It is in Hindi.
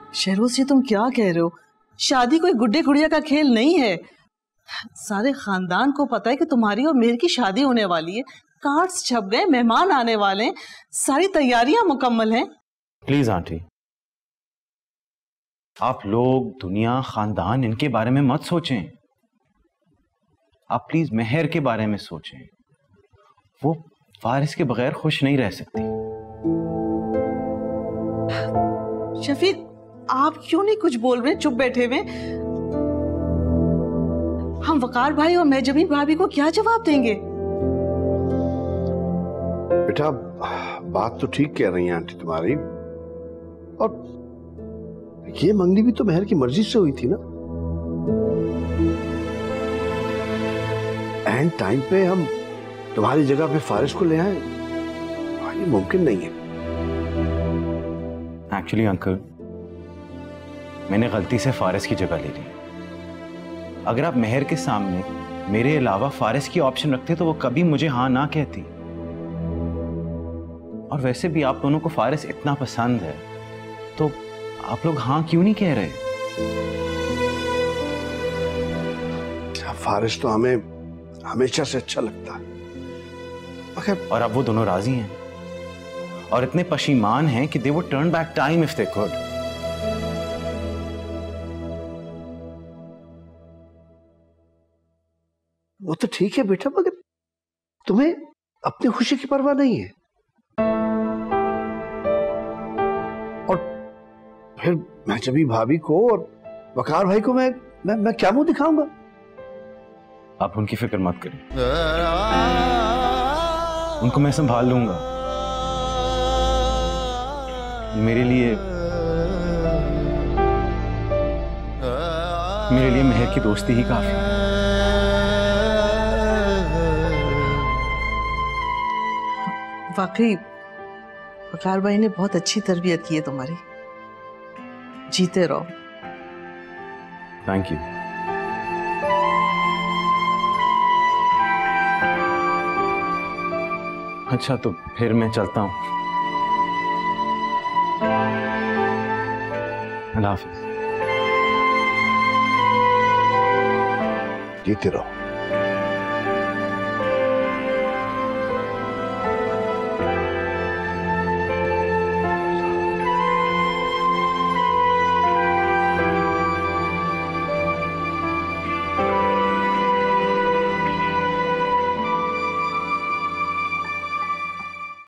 शहरोज, ये तुम क्या कह रहे हो? शादी कोई गुड्डे गुड़िया का खेल नहीं है। सारे खानदान को पता है कि तुम्हारी और मेरी की शादी होने वाली है। कार्ड्स छप गए, मेहमान आने वाले हैं, सारी तैयारियां मुकम्मल हैं। प्लीज आंटी, आप लोग, दुनिया, खानदान, इनके बारे में मत सोचें। आप प्लीज मेहर के बारे में सोचें। वो फारिस के बगैर खुश नहीं रह सकती। शफीक, आप क्यों नहीं कुछ बोल रहे, चुप बैठे हुए? हम वकार भाई और महजबीन भाभी को क्या जवाब देंगे? बेटा, बात तो ठीक कह रही हैं आंटी तुम्हारी, और ये मंगनी भी तो मेहर की मर्जी से हुई थी ना। एंड टाइम पे हम तुम्हारी जगह पे फारिस को ले आए, ये मुमकिन नहीं है। एक्चुअली अंकल, मैंने गलती से फारिस की जगह ले ली। अगर आप मेहर के सामने मेरे अलावा फारिस की ऑप्शन रखते तो वो कभी मुझे हाँ ना कहती। और वैसे भी आप दोनों को फारिस इतना पसंद है, तो आप लोग हाँ क्यों नहीं कह रहे? फारिस तो हमें हमेशा से अच्छा लगता है। और अब वो दोनों राजी हैं और इतने पशीमान हैं कि they would turn back time if they could. वो तो ठीक है बेटा, मगर तुम्हें अपनी खुशी की परवाह नहीं है। और फिर महजबी भाभी को और वकार भाई को मैं क्या मुंह दिखाऊंगा? आप उनकी फिक्र मत करें, उनको मैं संभाल लूंगा। मेरे लिए मेहर की दोस्ती ही काफी है। वाकई वकार भाई ने बहुत अच्छी तरबियत की है तुम्हारी। जीते रहो। Thank you. अच्छा, तो फिर मैं चलता हूँ। अल्लाह हाफिज। जीते रहो।